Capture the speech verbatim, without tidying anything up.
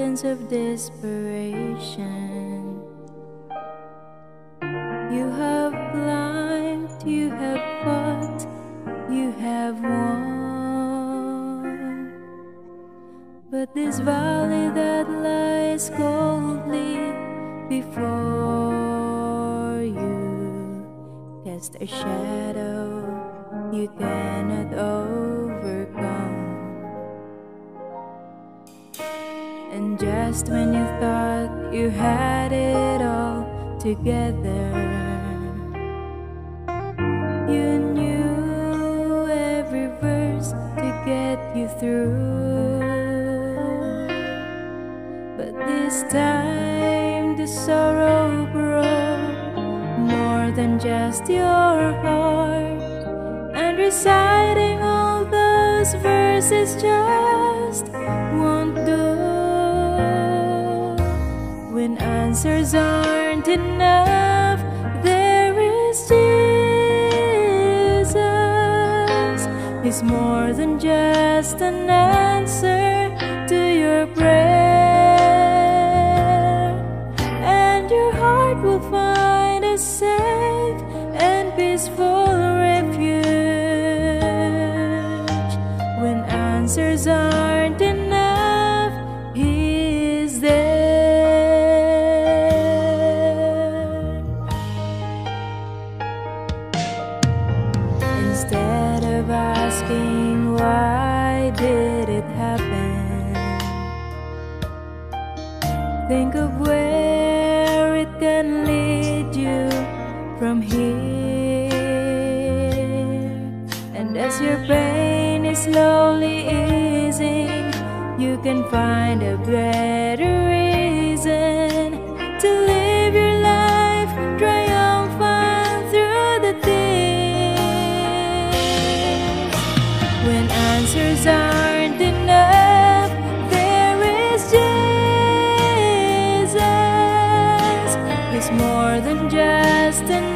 mountains of desperation. You have climbed, you have fought, you have won. But this valley that lies coldly before you casts a shadow you cannot overcome. And just when you thought you had it all together, you knew every verse to get you through. But this time the sorrow broke more than just your heart, and reciting all those verses just won't do. When answers aren't enough, there is Jesus. He's more than just an answer to your prayer, and your heart will find a safe and peaceful refuge. When answers aren't enough, He is there. Instead of asking why did it happen, think of where it can lead you from here. And as your pain is slowly easing, you can find a better reason to live your life triumphant through the things. When answers aren't enough, there is Jesus. He's more than just an